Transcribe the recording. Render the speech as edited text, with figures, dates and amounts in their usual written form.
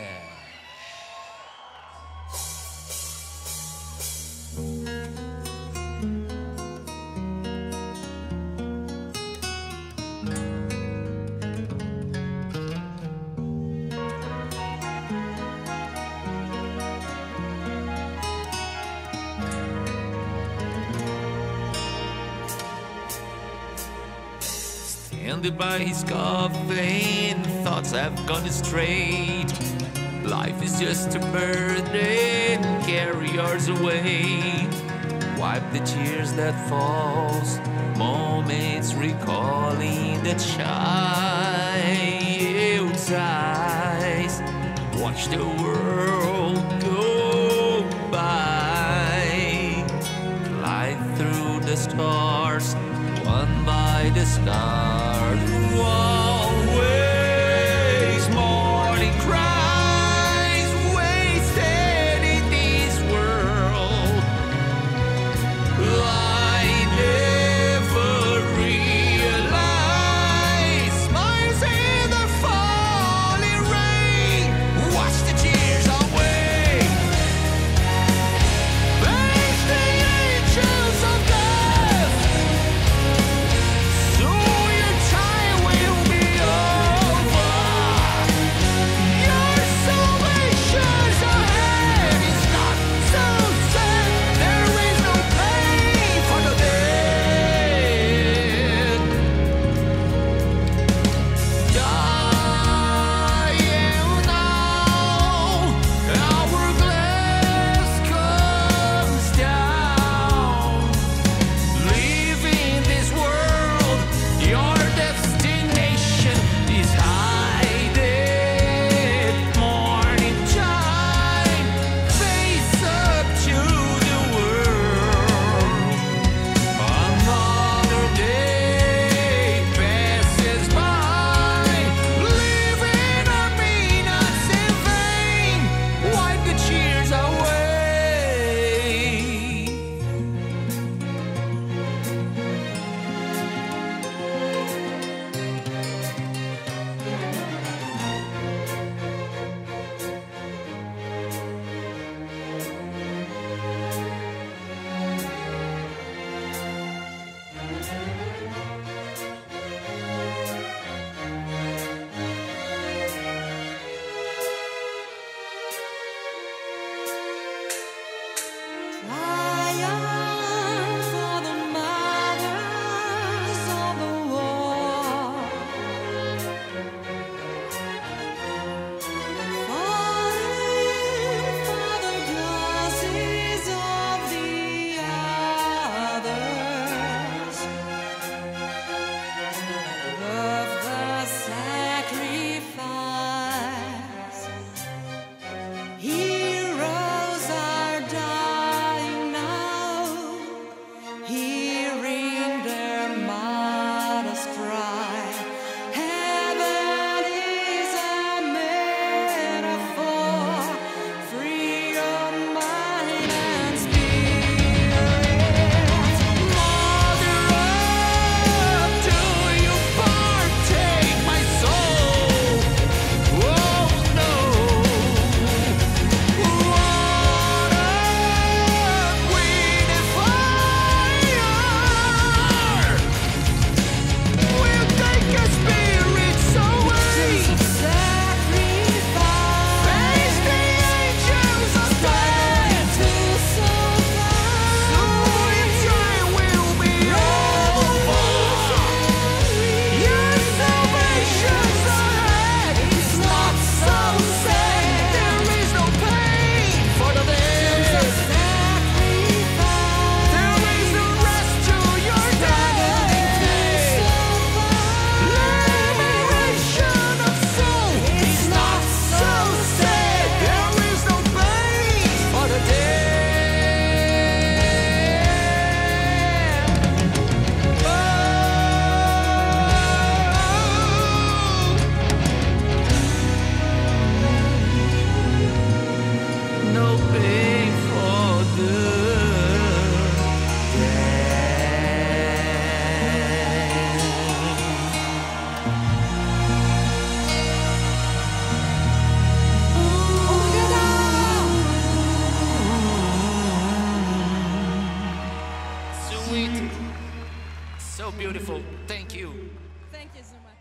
Standing by his coffin, thoughts have gone straight. Life is just a burden, carry yours away. Wipe the tears that falls, moments recalling the child's eyes. Watch the world go by, glide through the stars, one by the stars. Always morning cries wasted in this world. I never realized smiles in the falling rain. Wash the tears away. Face the angels of death, so your time will be beautiful. Thank you. Thank you so much.